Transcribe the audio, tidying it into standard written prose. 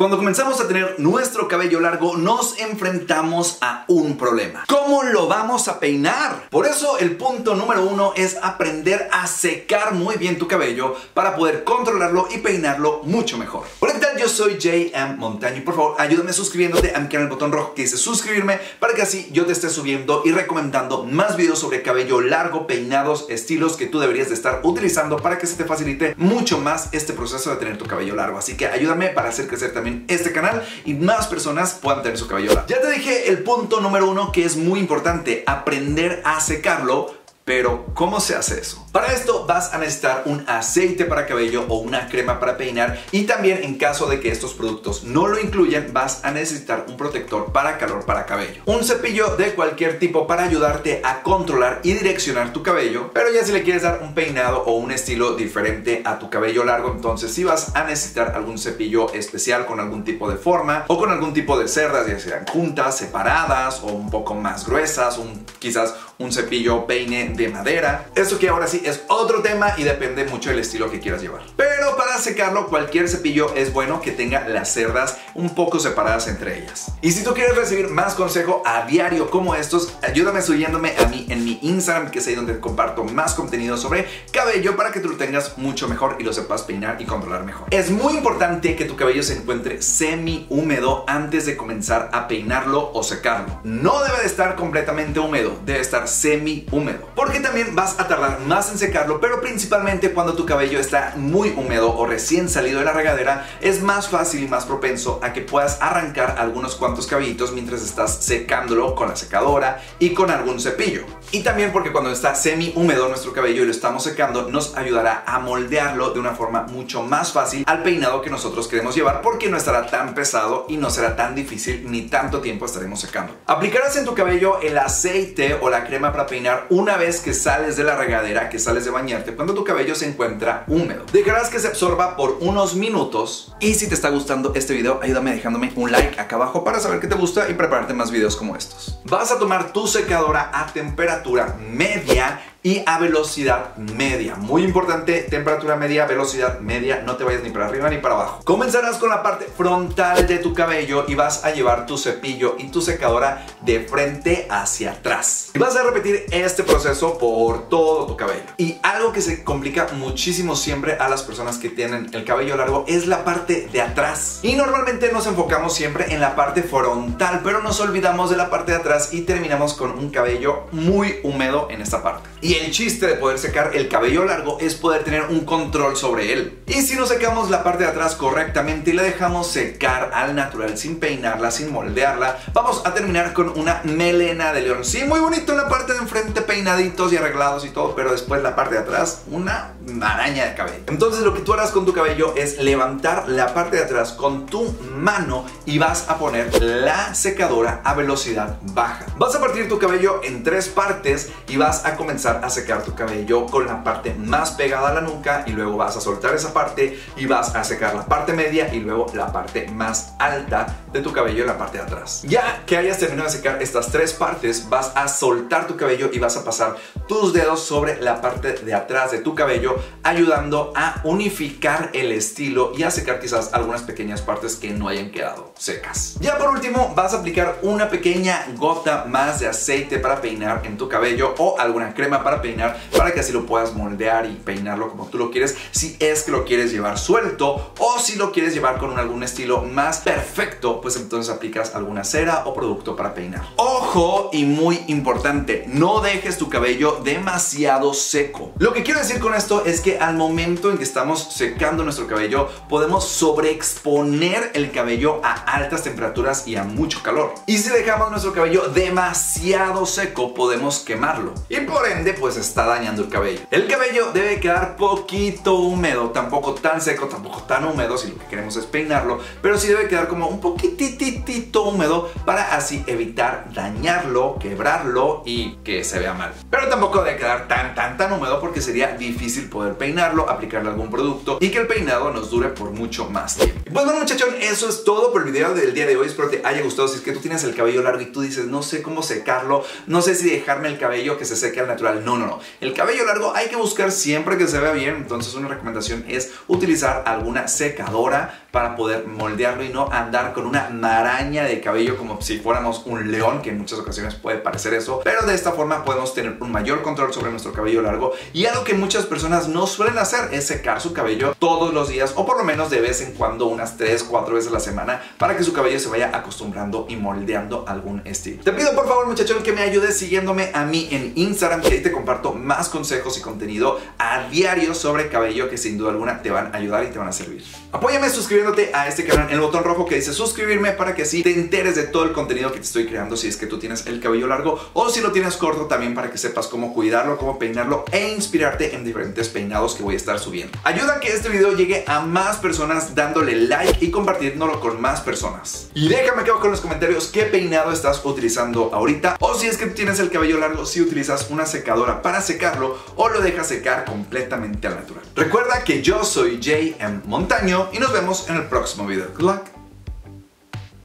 Cuando comenzamos a tener nuestro cabello largo, nos enfrentamos a un problema. ¿Cómo lo vamos a peinar? Por eso el punto número 1 es aprender a secar muy bien tu cabello para poder controlarlo y peinarlo mucho mejor. Hola, ¿qué tal? Yo soy JM Montaño y por favor ayúdame suscribiéndote a mi canal, el botón rojo que dice suscribirme, para que así yo te esté subiendo y recomendando más videos sobre cabello largo, peinados, estilos que tú deberías de estar utilizando para que se te facilite mucho más este proceso de tener tu cabello largo. Así que ayúdame para hacer crecer también este canal y más personas puedan tener su cabello largo. Ya te dije el punto número 1, que es muy importante: aprender a secarlo. Pero, ¿cómo se hace eso? Para esto vas a necesitar un aceite para cabello o una crema para peinar, y también, en caso de que estos productos no lo incluyan, vas a necesitar un protector para calor para cabello, un cepillo de cualquier tipo para ayudarte a controlar y direccionar tu cabello. Pero ya si le quieres dar un peinado o un estilo diferente a tu cabello largo, entonces sí vas a necesitar algún cepillo especial con algún tipo de forma o con algún tipo de cerdas, ya sean juntas, separadas o un poco más gruesas, quizás un cepillo peine de madera. Esto que ahora sí es otro tema y depende mucho del estilo que quieras llevar. Pero para secarlo, cualquier cepillo es bueno que tenga las cerdas un poco separadas entre ellas. Y si tú quieres recibir más consejo a diario como estos, ayúdame siguiéndome a mí en mi Instagram, que es ahí donde comparto más contenido sobre cabello para que tú lo tengas mucho mejor y lo sepas peinar y controlar mejor. Es muy importante que tu cabello se encuentre semi húmedo antes de comenzar a peinarlo o secarlo. No debe de estar completamente húmedo, debe estar semi húmedo, porque también vas a tardar más en secarlo. Pero principalmente cuando tu cabello está muy húmedo o recién salido de la regadera, es más fácil y más propenso a que puedas arrancar algunos cuantos cabellitos mientras estás secándolo con la secadora y con algún cepillo. Y también porque cuando está semi húmedo nuestro cabello y lo estamos secando, nos ayudará a moldearlo de una forma mucho más fácil al peinado que nosotros queremos llevar, porque no estará tan pesado y no será tan difícil ni tanto tiempo estaremos secando. Aplicarás en tu cabello el aceite o la crema para peinar una vez que sales de la regadera, que sales de bañarte, cuando tu cabello se encuentra húmedo. Dejarás que se absorba por unos minutos, y si te está gustando este video, ayúdame dejándome un like acá abajo para saber que te gusta y prepararte más videos como estos. Vas a tomar tu secadora a temperatura media y a velocidad media. Muy importante, temperatura media, velocidad media, no te vayas ni para arriba ni para abajo. Comenzarás con la parte frontal de tu cabello y vas a llevar tu cepillo y tu secadora de frente hacia atrás. Y vas a repetir este proceso por todo tu cabello. Y algo que se complica muchísimo siempre a las personas que tienen el cabello largo es la parte de atrás. Y normalmente nos enfocamos siempre en la parte frontal, pero nos olvidamos de la parte de atrás y terminamos con un cabello muy húmedo en esta parte. Y el chiste de poder secar el cabello largo es poder tener un control sobre él. Y si no secamos la parte de atrás correctamente y la dejamos secar al natural, sin peinarla, sin moldearla, vamos a terminar con una melena de león. Sí, muy bonito en la parte de enfrente, peinaditos y arreglados y todo, pero después la parte de atrás, una araña de cabello. Entonces lo que tú harás con tu cabello es levantar la parte de atrás con tu mano y vas a poner la secadora a velocidad baja. Vas a partir tu cabello en 3 partes y vas a comenzar a secar tu cabello con la parte más pegada a la nuca, y luego vas a soltar esa parte y vas a secar la parte media y luego la parte más alta de tu cabello en la parte de atrás. Ya que hayas terminado de secar estas 3 partes, vas a soltar tu cabello y vas a pasar tus dedos sobre la parte de atrás de tu cabello, ayudando a unificar el estilo y a secar quizás algunas pequeñas partes que no hayan quedado secas. Ya por último, vas a aplicar una pequeña gota más de aceite para peinar en tu cabello, o alguna crema para peinar, para que así lo puedas moldear y peinarlo como tú lo quieres, si es que lo quieres llevar suelto, o si lo quieres llevar con algún estilo más perfecto, pues entonces aplicas alguna cera o producto para peinar. Ojo, y muy importante, no dejes tu cabello demasiado seco. Lo que quiero decir con esto es que al momento en que estamos secando nuestro cabello, podemos sobreexponer el cabello a altas temperaturas y a mucho calor. Y si dejamos nuestro cabello demasiado seco, podemos quemarlo y por ende pues está dañando el cabello. El cabello debe quedar poquito húmedo, tampoco tan seco, tampoco tan húmedo si lo que queremos es peinarlo, pero sí debe quedar como un poquitito húmedo para así evitar dañarlo, quebrarlo y que se vea mal. Pero tampoco debe quedar tan húmedo, porque sería difícil poder peinarlo, aplicarle algún producto y que el peinado nos dure por mucho más tiempo. Y pues bueno, muchachón, eso es todo por el video del día de hoy. Espero te haya gustado. Si es que tú tienes el cabello largo y tú dices, no sé cómo secarlo, no sé si dejarme el cabello que se seque al natural, No. El cabello largo hay que buscar siempre que se vea bien, entonces una recomendación es utilizar alguna secadora para poder moldearlo y no andar con una maraña de cabello como si fuéramos un león, que en muchas ocasiones puede parecer eso, pero de esta forma podemos tener un mayor control sobre nuestro cabello largo. Y algo que muchas personas no suelen hacer es secar su cabello todos los días, o por lo menos de vez en cuando, unas 3-4 veces a la semana, para que su cabello se vaya acostumbrando y moldeando algún estilo. Te pido por favor, muchachón, que me ayudes siguiéndome a mí en Instagram, que ahí te comparto más consejos y contenido a diario sobre cabello que sin duda alguna te van a ayudar y te van a servir. Apóyame suscribiéndote a este canal en el botón rojo que dice suscribirme, para que así te enteres de todo el contenido que te estoy creando si es que tú tienes el cabello largo, o si lo tienes corto también, para que sepas cómo cuidarlo, cómo peinarlo e inspirarte en diferentes peinados que voy a estar subiendo. Ayuda a que este video llegue a más personas dándole like y compartiéndolo con más personas. Y déjame que abajo en los comentarios qué peinado estás utilizando ahorita, o si es que tú tienes el cabello largo, si utilizas una secadora para secarlo o lo dejas secar completamente al natural. Recuerda que yo soy JM Montaño y nos vemos en el próximo video. Good luck.